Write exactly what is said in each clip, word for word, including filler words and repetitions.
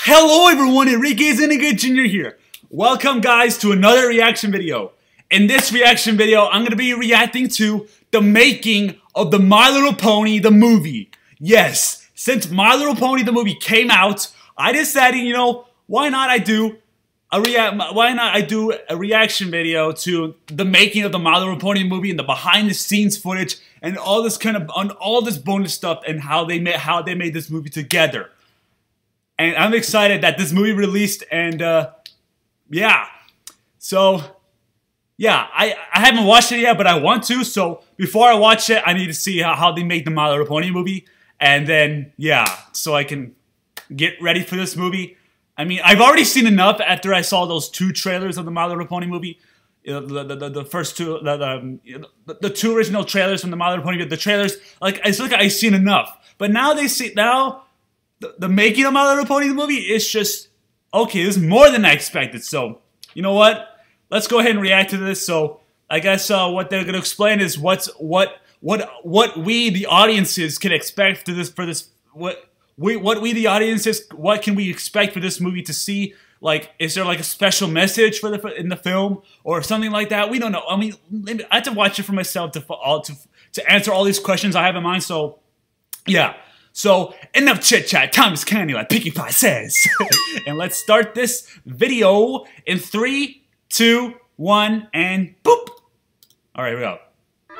Hello everyone, Enrique Zuniga Junior here. Welcome guys to another reaction video. In this reaction video, I'm going to be reacting to the making of the My Little Pony the movie. Yes, since My Little Pony the movie came out, I decided, you know, why not I do a react why not I do a reaction video to the making of the My Little Pony movie and the behind the scenes footage and all this kind of on all this bonus stuff and how they made how they made this movie together. And I'm excited that this movie released, and uh, yeah. So, yeah, I, I haven't watched it yet, but I want to. So, before I watch it, I need to see how, how they make the My Little Pony movie. And then, yeah, so I can get ready for this movie. I mean, I've already seen enough after I saw those two trailers of the My Little Pony movie. You know, the, the, the first two, the, the, you know, the, the two original trailers from the My Little Pony movie. The trailers, like, it's like I've seen enough. But now they see, now... The, the making of My Little Pony the movie is just, okay, this is more than I expected. So, you know what? Let's go ahead and react to this. So, I guess uh, what they're going to explain is what's what what what we the audiences can expect to this for this what we what we the audiences what can we expect for this movie to see? Like, is there like a special message for the in the film or something like that? We don't know. I mean, maybe I have to watch it for myself to all to to answer all these questions I have in mind. So, yeah. So, enough chit-chat, time is candy, like Pinkie Pie says. And let's start this video in three, two, one, and boop! Alright, here we go.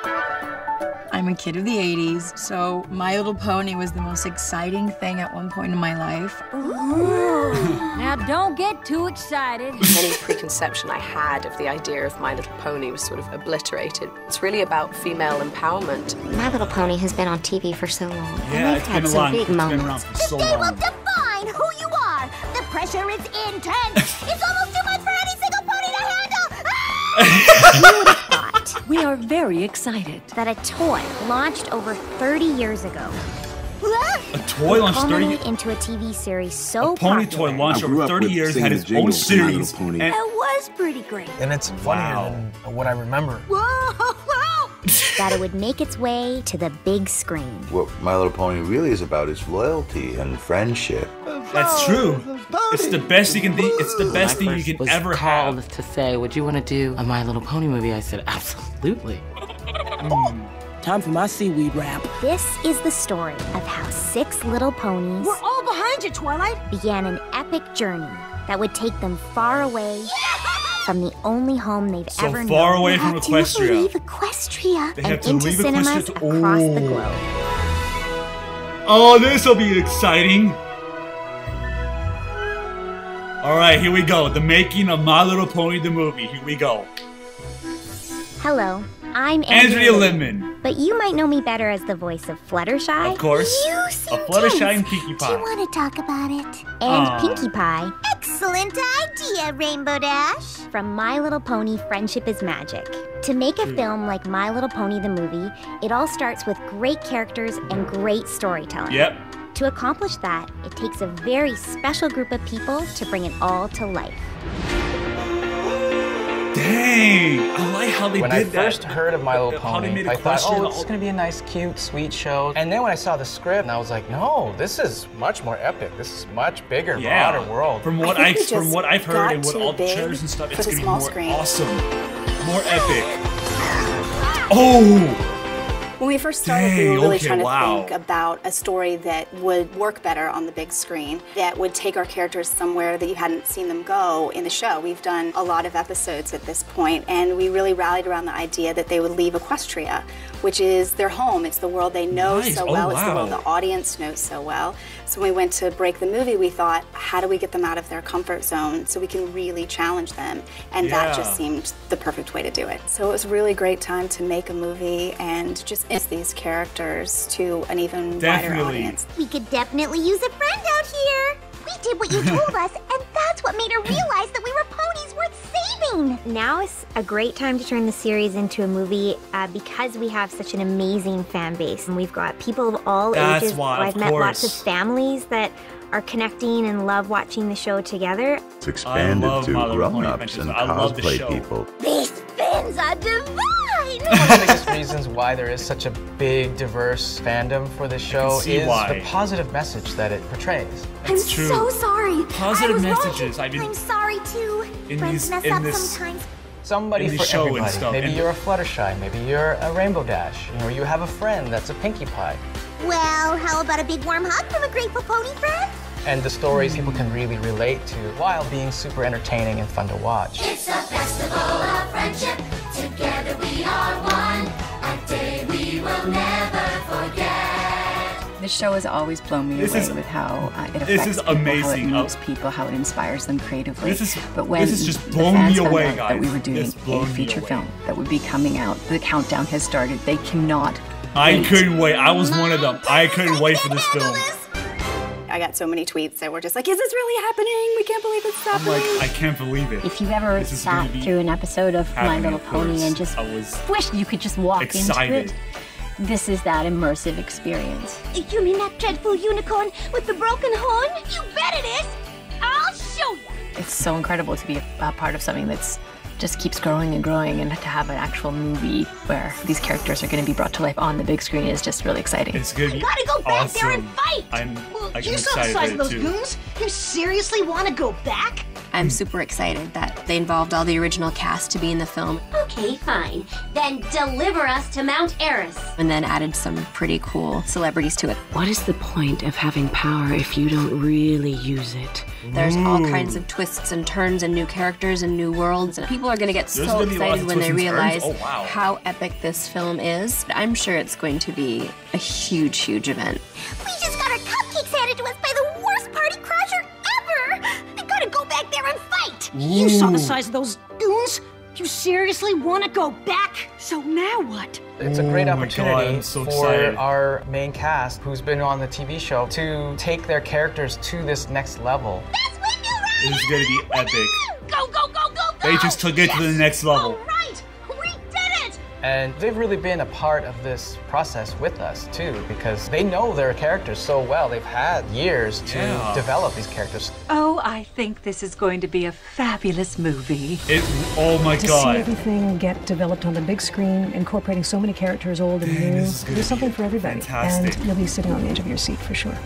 I'm a kid of the eighties, so My Little Pony was the most exciting thing at one point in my life. Ooh. Now don't get too excited. Any preconception I had of the idea of My Little Pony was sort of obliterated. It's really about female empowerment. My Little Pony has been on T V for so long. Yeah, and it's had been a some long, big it's been moments. around for so Today long. will define who you are. The pressure is intense. It's almost too much for any single pony to handle. Ah! You would have thought We are very excited that a toy launched over thirty years ago A toy launched thirty culminate into a T V series so A pony popular toy launched over thirty years, had its own series. And It was pretty great. And it's funnier Wow. than what I remember. Whoa! that it would make its way to the big screen. What My Little Pony really is about is loyalty and friendship. that's true. It's the best you can do. It's the best thing you can was ever called have. to say, would you want to do a My Little Pony movie? I said, absolutely. Mm. Time for my seaweed wrap. This is the story of how six little ponies We're all behind you, Twilight. began an epic journey that would take them far away from the only home they've So ever known. far away from They Equestria. have to leave Equestria They and have to into leave cinemas Equestria to- across the Oh. globe. Oh, this will be exciting. Alright, here we go. The making of My Little Pony the movie. Here we go. Hello, I'm Andrea Andrea Lippman. but you might know me better as the voice of Fluttershy Of course. You A seem Fluttershy tense. and Pinkie Do you Pie. want to talk about it? and Aw. Pinkie Pie Excellent idea, Rainbow Dash. from My Little Pony Friendship is Magic. To make a film like My Little Pony the movie, it all starts with great characters and great storytelling. Yep. To accomplish that, it takes a very special group of people to bring it all to life. Dang. I like how they When did I that. first heard of My Little How they Pony, made I thought, Equestria oh, the- it's gonna be a nice, cute, sweet show. And then when I saw the script, I was like, no, this is much more epic. This is much bigger, Yeah. broader world. From what I I, think we from just what I've heard got and what too all the big trailers and stuff, for it's the gonna be small more screen. awesome, more epic. Oh. When we first started, we Dang, were really okay, trying to wow. think about a story that would work better on the big screen, that would take our characters somewhere that you hadn't seen them go in the show. We've done a lot of episodes at this point, and we really rallied around the idea that they would leave Equestria, which is their home. It's the world they know Nice. so Oh, well. It's the world wow. the audience knows so well. So when we went to break the movie, we thought, how do we get them out of their comfort zone so we can really challenge them? And Yeah. that just seemed the perfect way to do it. So it was a really great time to make a movie and just introduce these characters to an even wider Definitely. audience. We could definitely use a friend out here. We did what you told us, and that's what made her realize that we were ponies worth saving. Now is a great time to turn the series into a movie uh, because we have such an amazing fan base. And we've got people of all That's ages. why, I've of met lots of course. families that are connecting and love watching the show together. It's I expanded love to My Little Pony grown-ups Adventures. and I love the cosplay show. people. These fins are divine. fine. One of the biggest reasons why there is such a big, diverse fandom for this show is why. the positive message that it portrays. I'm It's true. so sorry. Positive I was messages, Wrong. I mean- I'm sorry too. In Friends these- mess in up this- sometimes. Somebody In the for show and everybody. stuff, Maybe and- you're a Fluttershy, maybe you're a Rainbow Dash, you know, you have a friend that's a Pinkie Pie. Well, how about a big warm hug from a grateful pony friend? And the stories people can really relate to while being super entertaining and fun to watch. It's a festival of friendship. Together we are one. A day we will never forget. This show has always blown me This away is- with how uh, it affects this is people, amazing. how it moves Uh, people, how it inspires them creatively. This is- but when this is just the blowing fans me found away, out that guys. we were doing It's a blowing me feature away. film that would be coming out, the countdown has started. They cannot. I wait. couldn't wait. I was one of them. I couldn't wait for this film. I got so many tweets that were just like, is this really happening? We can't believe it's I'm happening. like, I can't believe it. If you ever This is gonna sat be through an episode of My happening, Little of Pony course. and just I was wished you could just walk excited. into it, this is that immersive experience. You mean that dreadful unicorn with the broken horn? You bet it is. I'll show you. It's so incredible to be a, a part of something that's just keeps growing and growing, and to have an actual movie where these characters are going to be brought to life on the big screen is just really exciting. It's gonna be Gotta go back there and awesome. fight. I'm, Well, I'm you saw the excited size for of it those too. goons. You seriously want to go back? I'm super excited that they involved all the original cast to be in the film, Okay, fine. Then deliver us to Mount Eris. and then added some pretty cool celebrities to it. What is the point of having power if you don't really use it? There's all kinds of twists and turns and new characters and new worlds, and people are going to get There's so gonna be lots excited of when they twists and turns? realize Oh, wow. how epic this film is. I'm sure it's going to be a huge, huge event. We just got our cupcakes handed to us by the worst party crasher ever. I gotta go back there and fight. You saw the size of those goons? You seriously want to go back? So now what? It's a great Oh my opportunity God, I'm so for excited. our main cast who's been on the T V show to take their characters to this next level. That's when you ride. This is gonna be epic. Go, go, go, go, go. They just took it to the next level. All right, we did it. And they've really been a part of this process with us too, because they know their characters so well. They've had years to Yeah. develop these characters. Oh, I think this is going to be a fabulous movie. It. Oh my To see God. everything get developed on the big screen, incorporating so many characters, old and Dang, new, this is gonna there's be something for everybody. fantastic. And you'll be sitting on the edge of your seat for sure.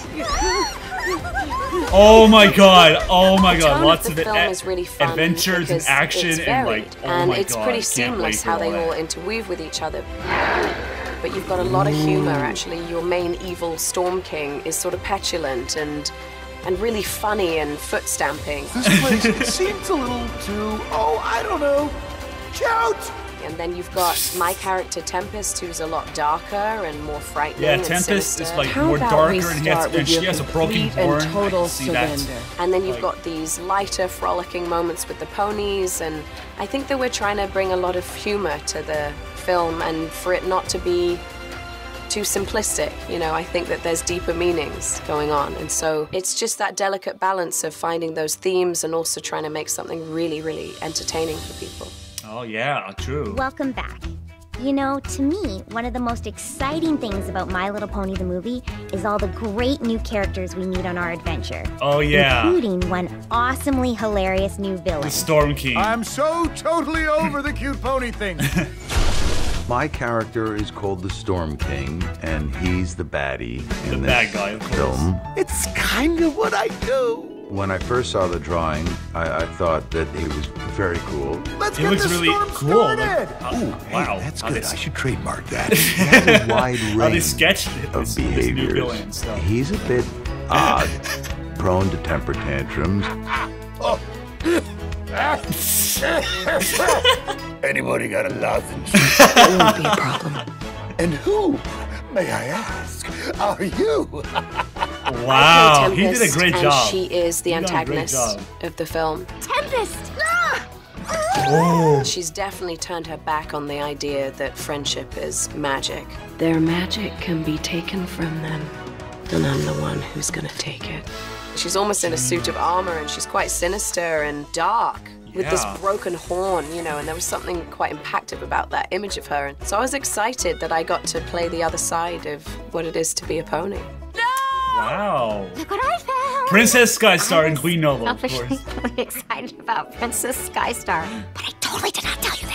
Oh my God. Oh my The God. tone Lots of of the it. film is really fun Adventures and because action it's and varied, like. Oh and my it's God. pretty Can't wait seamless for how they that. all interweave with each other. But you've got a lot of humor, actually. Your main evil Storm King is sort of petulant and and really funny and foot stamping. This place, it seems a little too, oh, I don't know, cute. And then you've got my character Tempest, who's a lot darker and more frightening. Yeah, and Tempest sinister. is like more darker, and, he has, and she has a broken horn. I can see that. And then you've Like- got these lighter, frolicking moments with the ponies, and I think that we're trying to bring a lot of humor to the film, and for it not to be too simplistic. You know, I think that there's deeper meanings going on, and so it's just that delicate balance of finding those themes and also trying to make something really, really entertaining for people. Oh yeah, true. Welcome back. You know, to me, one of the most exciting things about My Little Pony the movie is all the great new characters we meet on our adventure. Oh yeah. Including one awesomely hilarious new villain. The Storm King. I'm so totally over the cute pony thing. My character is called the Storm King, and he's the baddie in The this bad guy, of course. film. It's kind of what I do. When I first saw the drawing, I, I thought that he was very cool. Let's He get looks the really storm cool. Like, started. uh, Ooh, wow. hey, that's How good. they- I should trademark that. He has a wide How they range sketched it. of This, this new behaviors. villain and stuff. He's a bit odd, prone to temper tantrums. Oh. Anybody got a lozenge? That won't be a problem. And who, may I ask, are you? Wow, I play he did a Tempest, great and job. she is the He done a great antagonist job. of the film. Tempest. Oh. She's definitely turned her back on the idea that friendship is magic. Their magic can be taken from them, and I'm the one who's gonna take it. She's almost in a suit of armor, and she's quite sinister and dark with this Yeah. broken horn, you know, and there was something quite impactful about that image of her. And so I was excited that I got to play the other side of what it is to be a pony. Wow. Look what I found. Princess Skystar and Queen Nova, of Selfishly course. really excited about Princess Skystar. But I totally did not tell you that.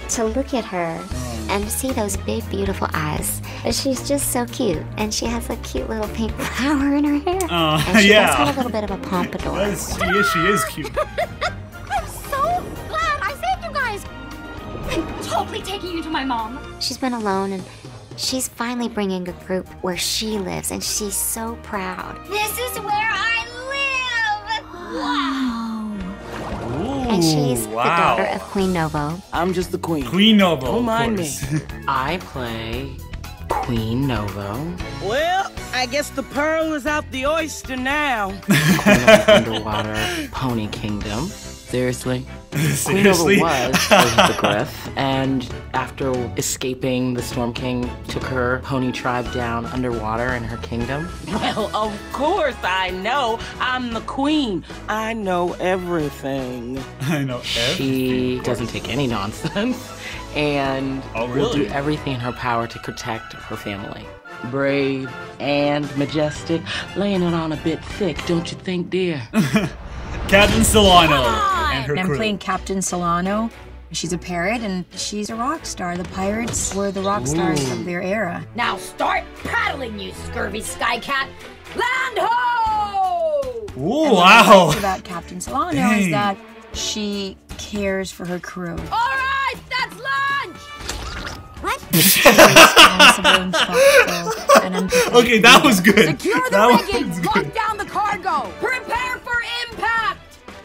to look at her and see those big, beautiful eyes. She's just so cute, and she has a cute little pink flower in her hair. Uh, and she yeah. does have a little bit of a pompadour. Yes, she is, she is cute. I'm so glad I saved you guys. I'm totally taking you to my mom. She's been alone, and she's finally bringing a group where she lives, and she's so proud. This is where I live. Wow. Ooh, And she's wow. the daughter of Queen Novo. I'm just the queen. Queen Novo, Don't of mind course. me. I play Queen Novo. Well, I guess the pearl is out the oyster now. Queen of the Underwater Pony Kingdom. Seriously? Queen Novo Seriously? was the Griff, and after escaping, the Storm King took her pony tribe down underwater in her kingdom. Well, of course I know. I'm the queen. I know everything. I know She doesn't take any nonsense, and Oh, will do really? everything in her power to protect her family. Brave and majestic, laying it on a bit thick, don't you think, dear? Captain Solano and her And I'm crew. playing Captain Solano. She's a pirate and she's a rock star. The pirates were the rock stars Ooh. of their era. Now start paddling, you scurvy skycat! Land ho! Ooh, And what I wow. liked about Captain Solano Dang. is that she cares for her crew. All right, that's lunch! What? Responsible and thoughtful and empathetic. Okay, that was good. Secure the That rigging! was Lock good. down the cargo! Prepare for impact!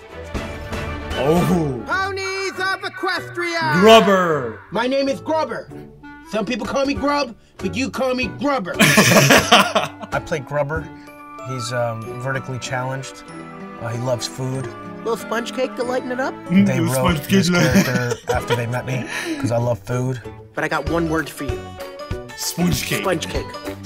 Oh, Ponies of Equestria! Grubber. My name is Grubber. Some people call me Grub, but you call me Grubber. I play Grubber. He's um, vertically challenged. Uh, he loves food. Little sponge cake to lighten it up? They Little wrote sponge this cake. character after they met me because I love food. But I got one word for you. Sponge cake. Sponge cake.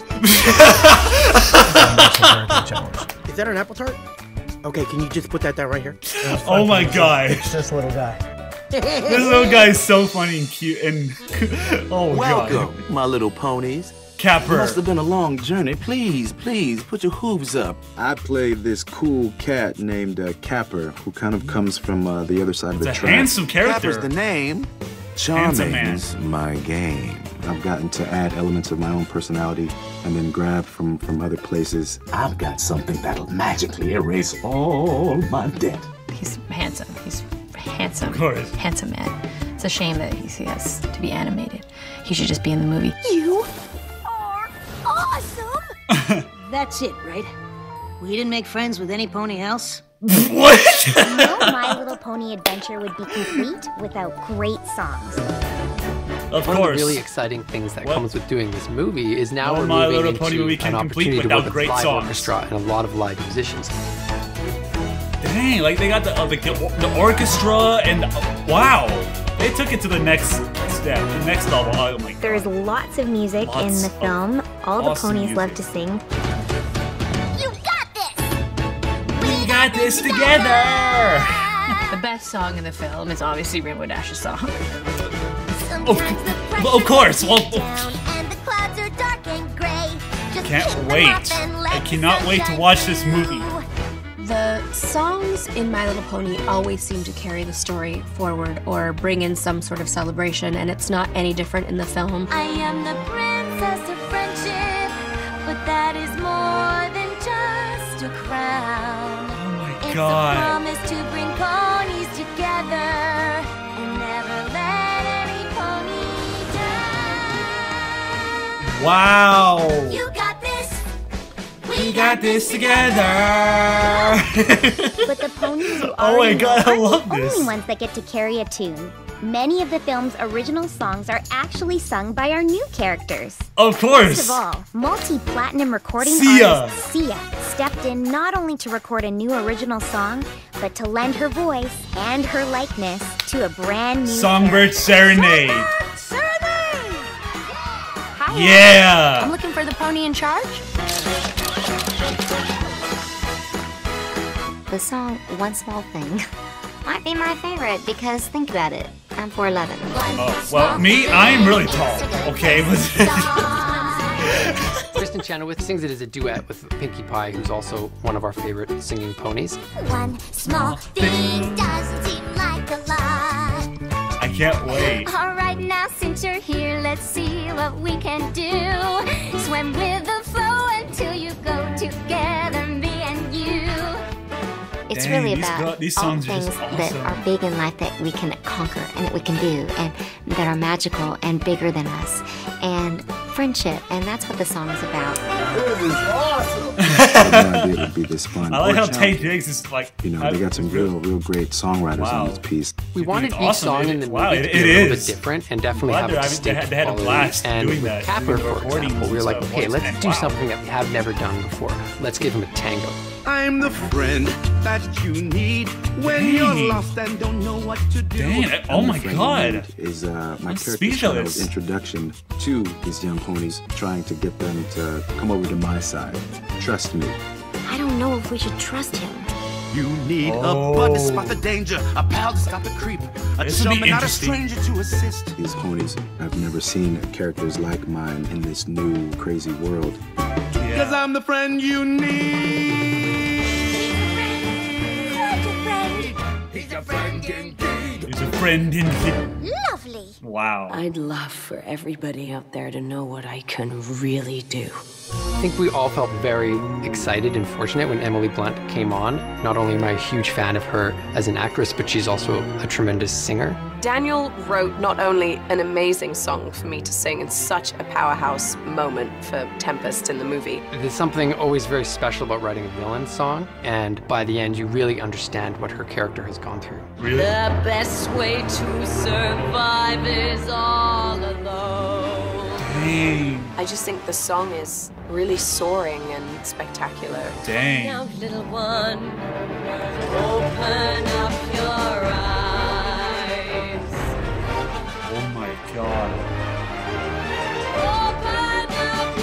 I'm also vertically challenged. Is that an apple tart? Okay, can you just put that down right here? Oh my god. It's this little guy. This little guy is so funny and cute and oh god. Welcome, my little ponies. Capper. Must have been a long journey. Please, please, put your hooves up. I play this cool cat named uh, Capper, who kind of comes from uh, the other side of the It's a track. handsome character. Capper's the name. Handsome man. Charming's my game. I've gotten to add elements of my own personality and then grab from, from other places. I've got something that'll magically erase all my debt. He's handsome. He's handsome. Of course. Handsome man. It's a shame that he he has to be animated. He should just be in the movie. You are awesome! That's it, right? We didn't make friends with any pony else? What? No My Little Pony adventure would be complete without great songs. Of One course. of the really exciting things that What? comes with doing this movie is now No we're My moving Little into Pony movie can an complete opportunity to without work with great live songs. orchestra and a lot of live musicians. Dang, like they got the uh, the, the orchestra and uh, wow, they took it to the next step, the next level. Oh my god. There's lots of music Lots in the of film. All the awesome ponies music. love to sing. You got this! We got this together. The best song in the film is obviously Rainbow Dash's song. Of, of course. Well, And the clouds are dark and gray. Just can't shake them wait. off and let I cannot the wait to sunshine watch this movie. The songs in My Little Pony always seem to carry the story forward or bring in some sort of celebration, and it's not any different in the film. I am the princess of friendship, but that is more than just a crown. Oh my It's god. a promise to bring ponies together and never let any pony down. Wow. You got this. We got this together. But the ponies you Oh my already god, know I love aren't the this. only ones that get to carry a tune. Many of the film's original songs are actually sung by our new characters. Of course. First of all, multi-platinum recording Sia. artist Sia stepped in not only to record a new original song, but to lend her voice and her likeness to a brand new Songbird Serenade. Hi, Yeah. I'm looking for the pony in charge. The song One Small Thing might be my favorite because think about it, I'm four eleven. Oh, well, me, I'm really tall. Okay, Kristen Chenoweth sings it as a duet with Pinkie Pie, who's also one of our favorite singing ponies. One small thing doesn't seem like a lot. I can't wait. All right, now since you're here, let's see what we can do. Swim with the flow until you go together, me and you. It's Dang, really these about girl- these all songs are things just that awesome. are big in life that we can conquer and that we can do and that are magical and bigger than us. And friendship, and that's what the song is about. This is awesome! I had no idea it would be this fun. I like or how Tay challenging. Diggs is like. You know, they got some real, real great songwriters Wow. on this piece. We wanted each awesome. song It- in the movie wow, to it- be it a little is. bit different and definitely Glad have they're a having- they distinct had- they had a quality. blast and doing with that, Capper, doing the for recordings example, we were and like, stuff, okay, let's and do wow. something that we have never done before. Let's give him a tango. I'm the friend that you need when Dang. you're lost and don't know what to do. Dang, that- oh I'm my the Friend god. You Need is uh, my I'm character's speechless. introduction to these young ponies, trying to get them to come over to my side. Trust me. I don't know if we should trust him. You need Oh. a bud to spot the danger, a pal to stop the creep, a This would be chum and not a interesting. stranger to assist. These ponies, I've never seen characters like mine in this new crazy world. Cause I'm the friend you need. He's a friend indeed. He's a friend indeed. Lovely. Wow. I'd love for everybody out there to know what I can really do. I think we all felt very excited and fortunate when Emily Blunt came on. Not only am I a huge fan of her as an actress, but she's also a tremendous singer. Daniel wrote not only an amazing song for me to sing in such a powerhouse moment for Tempest in the movie. There's something always very special about writing a villain song, and by the end you really understand what her character has gone through. Really? The best way to survive is all alone. Dang. I just think the song is really soaring and spectacular. Dang. Now, little one, open up your eyes. Oh my god. Open up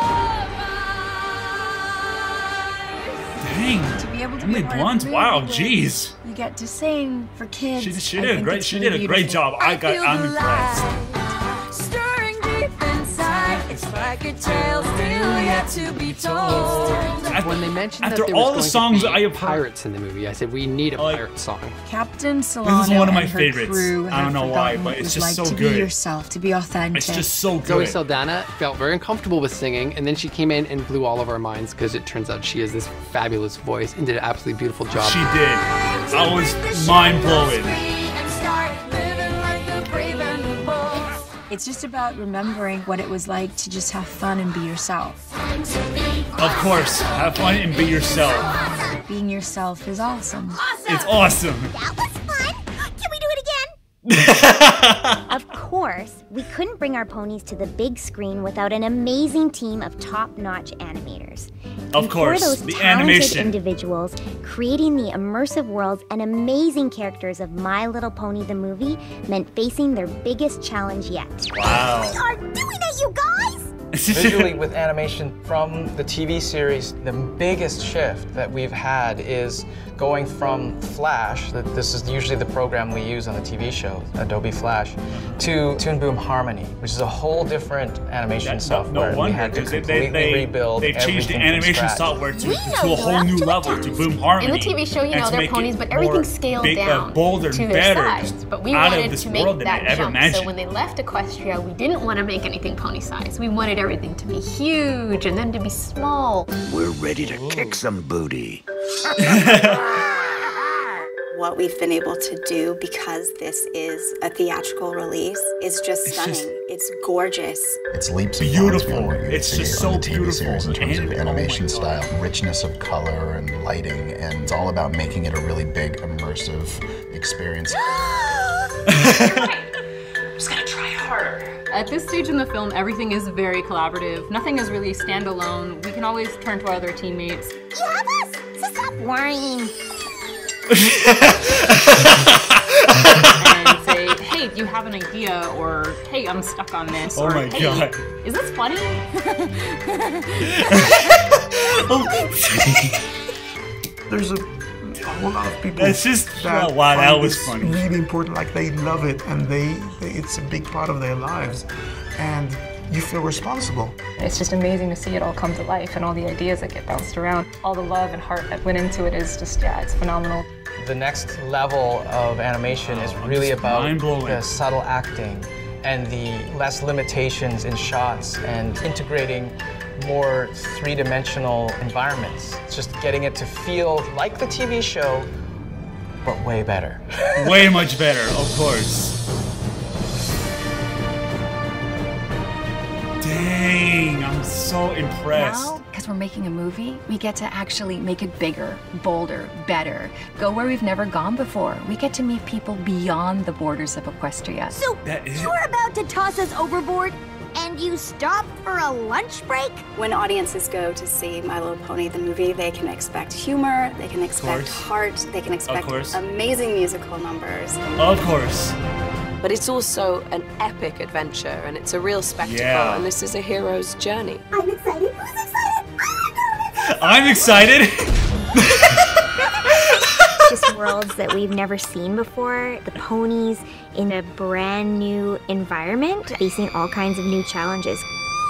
your eyes. Dang. To be able to Emily be part of Blunt. a Wow. movie Jeez. where you get to sing for kids. She, she I did a think great. it's She really did a great beautiful. job. I got. feel I'm the impressed. light stirring deep inside. It's like a tale still yet to be told. When they mentioned After that there all was the going songs to be I have heard- pirates in the movie, I said we need a pirate song. Captain Solano This is one of my and her favorites. crew I don't have know why, forgotten but what it it's was just like so to good. be yourself, to be authentic. It's just so Zoe good. Saldana felt very uncomfortable with singing, and then she came in and blew all of our minds because it turns out she has this fabulous voice and did an absolutely beautiful job. She did. That was mind blowing. And start living like the brave and the bold. It's just about remembering what it was like to just have fun and be yourself. Of course, have fun and be yourself. Being yourself is awesome. It's awesome. That was fun. Can we do it again? Of course, we couldn't bring our ponies to the big screen without an amazing team of top-notch animators. Of And course, for those the talented animation. individuals, creating the immersive worlds and amazing characters of My Little Pony the movie meant facing their biggest challenge yet. Wow. We are doing it, you guys! Visually, with animation from the T V series, the biggest shift that we've had is going from Flash, that this is usually the program we use on the T V show, Adobe Flash, to Toon Boom Harmony, which is a whole different animation That- software. No we wonder, had to because they, completely they, they, rebuild they've changed the everything from animation scratch. software to, We to know a whole you're new up to level, the to task. Boom Harmony. In the T V show, you and know, to they're make it ponies, but more everything's scaled big, uh, down bolder to and their better, size. But we out of wanted this to make world than that I ever jump. imagined. So when they left Equestria, we didn't want to make anything pony size. We wanted everything to be huge and then to be small. We're ready to kick some booty. What we've been able to do, because this is a theatrical release, is just It's stunning. just- it's gorgeous. It's leaps and Beautiful. bounds beyond what you It's see just on so the T V beautiful. series in terms of And- oh my animation God. style, richness of color and lighting, and it's all about making it a really big, immersive experience. Just gotta try harder. At this stage in the film, everything is very collaborative. Nothing is really standalone. We can always turn to our other teammates. You have us, so stop worrying. And say, hey, do you have an idea? Or, hey, I'm stuck on this. Oh or, my hey, God. is this funny? There's a, a whole lot of people. That's just- that oh, wow, that find was this funny. really important. Like they love it, and they, they it's a big part of their lives. And you feel responsible. It's just amazing to see it all come to life and all the ideas that get bounced around. All the love and heart that went into it is just, yeah, it's phenomenal. The next level of animation is really about the subtle acting and the less limitations in shots and integrating more three-dimensional environments. It's just getting it to feel like the T V show, but way better. Way much better, of course. Dang, I'm so impressed. Now, because we're making a movie, we get to actually make it bigger, bolder, better, go where we've never gone before. We get to meet people beyond the borders of Equestria. So, you're about to toss us overboard? And you stop for a lunch break? When audiences go to see My Little Pony the movie, they can expect humor, they can expect heart, they can expect amazing musical numbers. Of course. But it's also an epic adventure, and it's a real spectacle, Yeah. and this is a hero's journey. I'm excited. Who's excited? I'm excited. Just worlds that we've never seen before. The ponies in a brand new environment, facing all kinds of new challenges.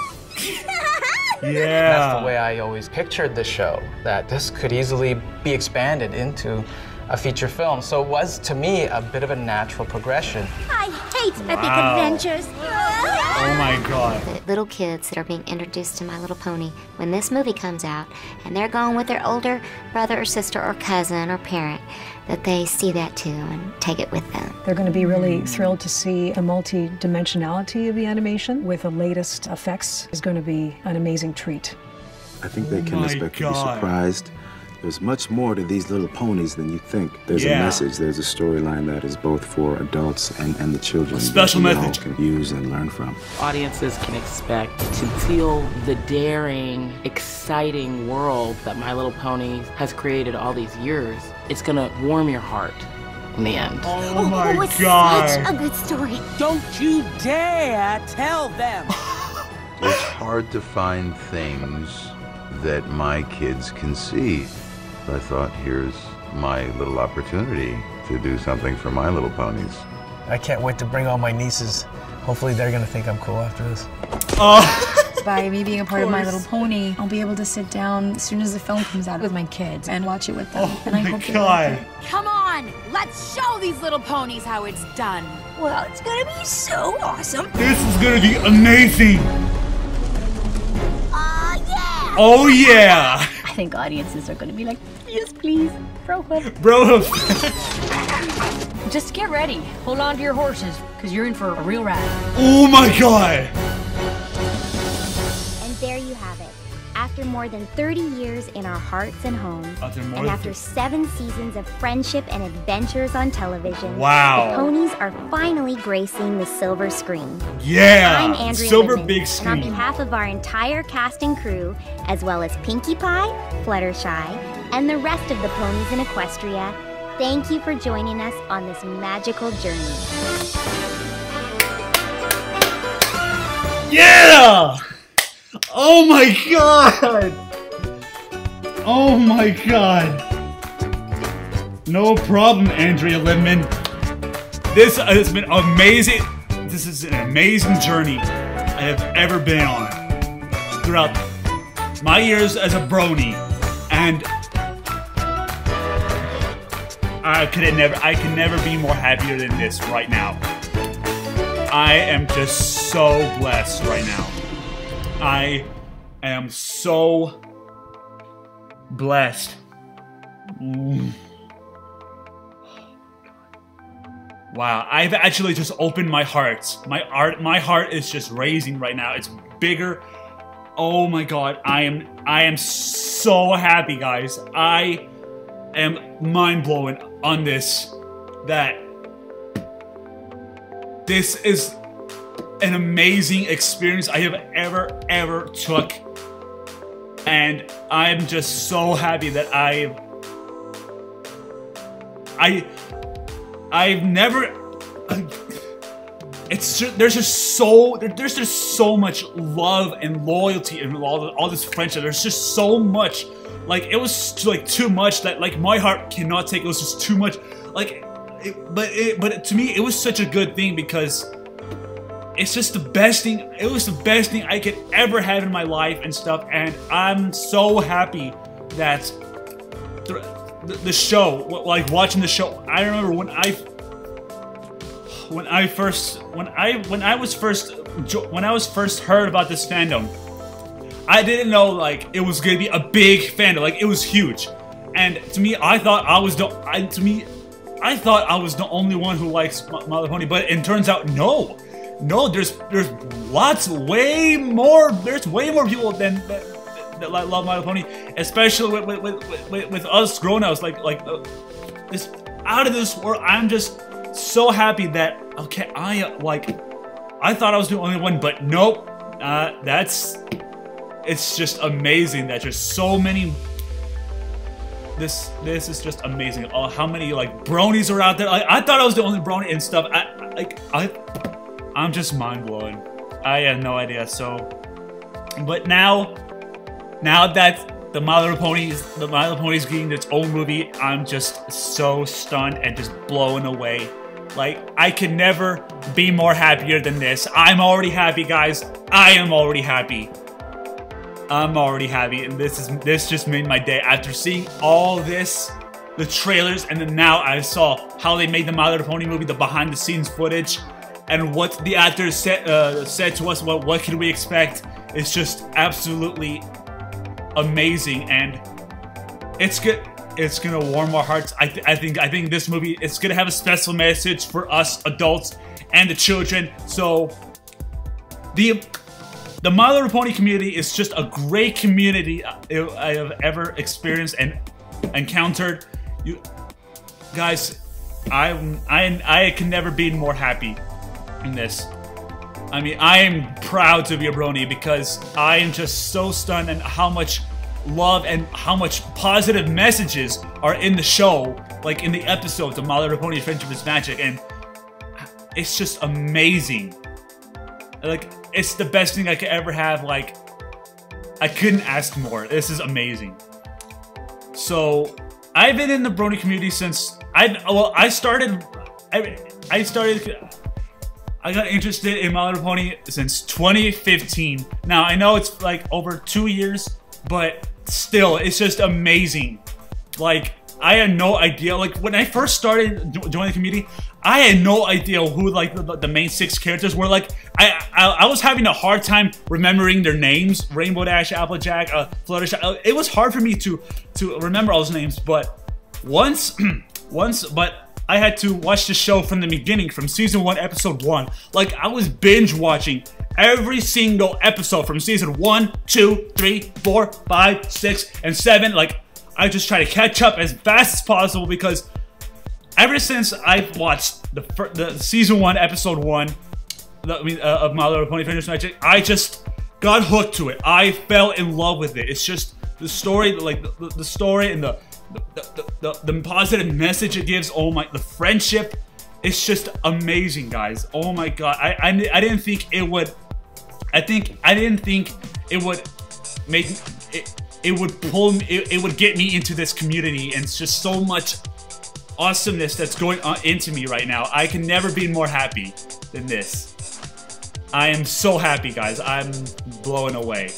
Yeah. That's the way I always pictured the show, that this could easily be expanded into a feature film. So it was, to me, a bit of a natural progression. I hate epic Wow. adventures. Oh my god. The little kids that are being introduced to My Little Pony, when this movie comes out and they're going with their older brother or sister or cousin or parent, that they see that too and take it with them. They're going to be really thrilled to see the multi-dimensionality of the animation with the latest effects. Is going to be an amazing treat. I think they can my expect to be God. surprised. There's much more to these little ponies than you think. There's Yeah. a message, there's a storyline that is both for adults and, and the children. A special that we message. all can use and learn from. Audiences can expect to feel the daring, exciting world that My Little Pony has created all these years. It's gonna warm your heart in the end. Oh my oh, it's god. such a good story. Don't you dare tell them! It's hard to find things that my kids can see. I thought, here's my little opportunity to do something for My Little Ponies. I can't wait to bring all my nieces. Hopefully they're gonna think I'm cool after this. By me being a part of, My Little Pony, I'll be able to sit down as soon as the film comes out with my kids and watch it with them. Oh and I my hope they god. like it. Come on, let's show these little ponies how it's done. Well, it's gonna be so awesome. This is gonna be amazing. Uh, yeah. Oh yeah. I think audiences are going to be like, yes, please, bro hoof. Bro hoof. Just get ready. Hold on to your horses, because you're in for a real ride. Oh my god. And there you have it. After more than thirty years in our hearts and homes, After more and than after seven seasons of friendship and adventures on television, Wow. the ponies are finally gracing the silver screen. Yeah. I'm Andrea Silver Lindman, big and screen. on behalf of our entire cast and crew, as well as Pinkie Pie, Fluttershy, and the rest of the ponies in Equestria, thank you for joining us on this magical journey. Yeah! Oh my god! Oh my god! No problem, Andrea Lindman. This has been amazing. This is an amazing journey I have ever been on throughout my years as a brony, and I could never, I can never be more happier than this right now. I am just so blessed right now. I am so blessed. Mm. Wow, I've actually just opened my heart. My art, my heart is just raising right now. It's bigger. Oh my god, I am, I am so happy, guys. I am mind blowing on this. That this is an amazing experience I have ever, ever took. And I'm just so happy that I've... I... I've never... It's just, there's just so... There's just so much love and loyalty and all, all this friendship. There's just so much. Like, it was like too much that like my heart cannot take. It was just too much. Like, it, but, it, but to me, it was such a good thing because... it's just the best thing. It was the best thing I could ever have in my life and stuff. And I'm so happy that the, the, the show, like watching the show. I remember when I, when I first, when I, when I was first, when I was first heard about this fandom, I didn't know like it was gonna be a big fandom. Like it was huge, and to me, I thought I was the. I, to me, I thought I was the only one who likes My Little Pony, but it turns out no. No, there's there's lots, way more. There's way more people than that, that love My Little Pony, especially with with, with, with, with us grown-ups. Like like uh, this out of this world. I'm just so happy that okay, I uh, like I thought I was the only one, but nope. Uh, that's it's just amazing that there's so many. This this is just amazing. Oh, how many like bronies are out there? I, I thought I was the only brony and stuff. I like I. I'm just mind-blown. I had no idea, so... But now, now that the My Little Ponies, the My Little Ponies getting its own movie, I'm just so stunned and just blown away. Like, I could never be more happier than this. I'm already happy, guys. I am already happy. I'm already happy, and this is this just made my day. After seeing all this, the trailers, and then now I saw how they made the My Little Pony movie, the behind-the-scenes footage, and what the actors said, uh, said to us, what, what can we expect? It's just absolutely amazing, and it's good. It's gonna warm our hearts. I, th I think I think this movie, it's gonna have a special message for us adults and the children. So the the My Little Pony community is just a great community I have ever experienced and encountered. You guys, I I I can never be more happy in this. I mean, I am proud to be a brony because I am just so stunned at how much love and how much positive messages are in the show, like in the episodes of My Little Pony Friendship is Magic, and it's just amazing. Like, it's the best thing I could ever have. Like, I couldn't ask more. This is amazing. So, I've been in the brony community since I well, I started. I I started. I got interested in My Little Pony since twenty fifteen. Now, I know it's like over two years, but still, it's just amazing. Like, I had no idea. Like, when I first started joining the community, I had no idea who, like, the, the main six characters were. Like, I, I I was having a hard time remembering their names. Rainbow Dash, Applejack, uh, Fluttershy. It was hard for me to, to remember all those names, but once, once, but... I had to watch the show from the beginning, from season one, episode one. Like, I was binge watching every single episode from season one, two, three, four, five, six, and seven. Like, I just try to catch up as fast as possible because ever since I watched the the season one, episode one, the, I mean, uh, of My Little Pony Friendship Magic, I just got hooked to it. I fell in love with it. It's just the story, like the, the story and the. The, the, the, the positive message it gives, oh my, the friendship, it's just amazing, guys. Oh my god, I, I, I didn't think it would, I think, I didn't think it would make, it, it would pull me, it, it would get me into this community, and it's just so much awesomeness that's going on into me right now. I can never be more happy than this. I am so happy, guys. I'm blown away.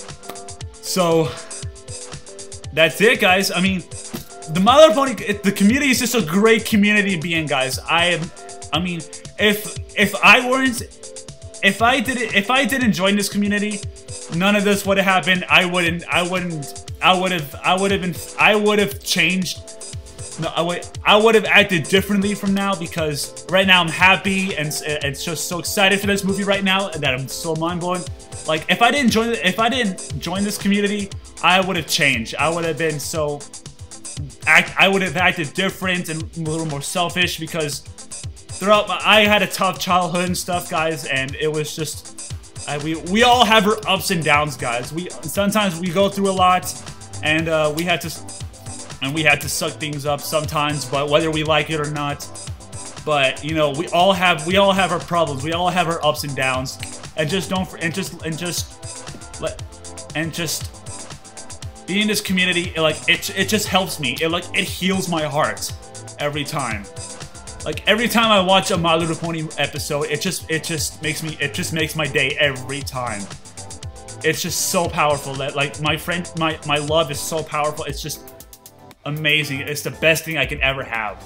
So... that's it, guys. I mean, the My Little Pony, it, the community is just a great community to be in, guys. I am, I mean, if if I weren't, if I didn't, if I didn't join this community, none of this would have happened. I wouldn't, I wouldn't, I would have, I would have been, I would have changed. No, I would, I would have acted differently from now because right now I'm happy and it's just so excited for this movie right now that I'm so mind blown. Like, if I didn't join, if I didn't join this community, I would have changed. I would have been so, act, I would have acted different and a little more selfish because throughout my, I had a tough childhood and stuff, guys, and it was just, I, we we all have our ups and downs, guys. We sometimes we go through a lot, and uh, we had to, and we had to suck things up sometimes, but whether we like it or not, but you know, we all have we all have our problems. We all have our ups and downs. And just don't, and just, and just, let, and just, being in this community, it, like, it, it just helps me. It, like, it heals my heart every time. Like every time I watch a My Little Pony episode, it just it just makes me it just makes my day every time. It's just so powerful that like my friend my my love is so powerful. It's just amazing. It's the best thing I can ever have.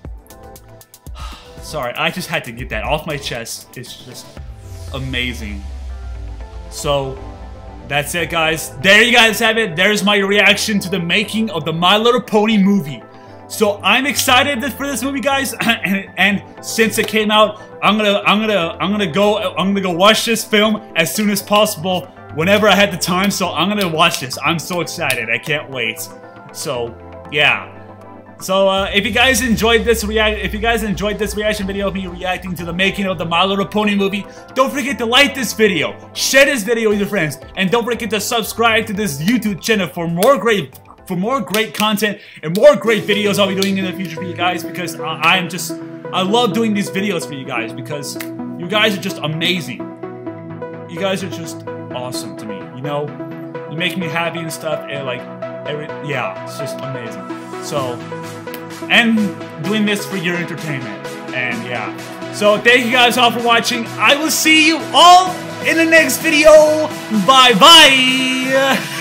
Sorry, I just had to get that off my chest. It's just amazing. So that's it, guys. There you guys have it. There's my reaction to the making of the My Little Pony movie. So I'm excited for this movie, guys, and, and since it came out, I'm gonna, I'm gonna, I'm gonna go, I'm gonna go watch this film as soon as possible, whenever I had the time. So I'm gonna watch this. I'm so excited. I can't wait. So yeah. So uh, if you guys enjoyed this react, if you guys enjoyed this reaction video of me reacting to the making of the My Little Pony movie, don't forget to like this video, share this video with your friends, and don't forget to subscribe to this YouTube channel for more great. For more great content and more great videos I'll be doing in the future for you guys, because I am just, I love doing these videos for you guys because you guys are just amazing. You guys are just awesome to me, you know? You make me happy and stuff, and like, every, yeah, it's just amazing. So, and doing this for your entertainment, and yeah. So thank you guys all for watching. I will see you all in the next video. Bye bye.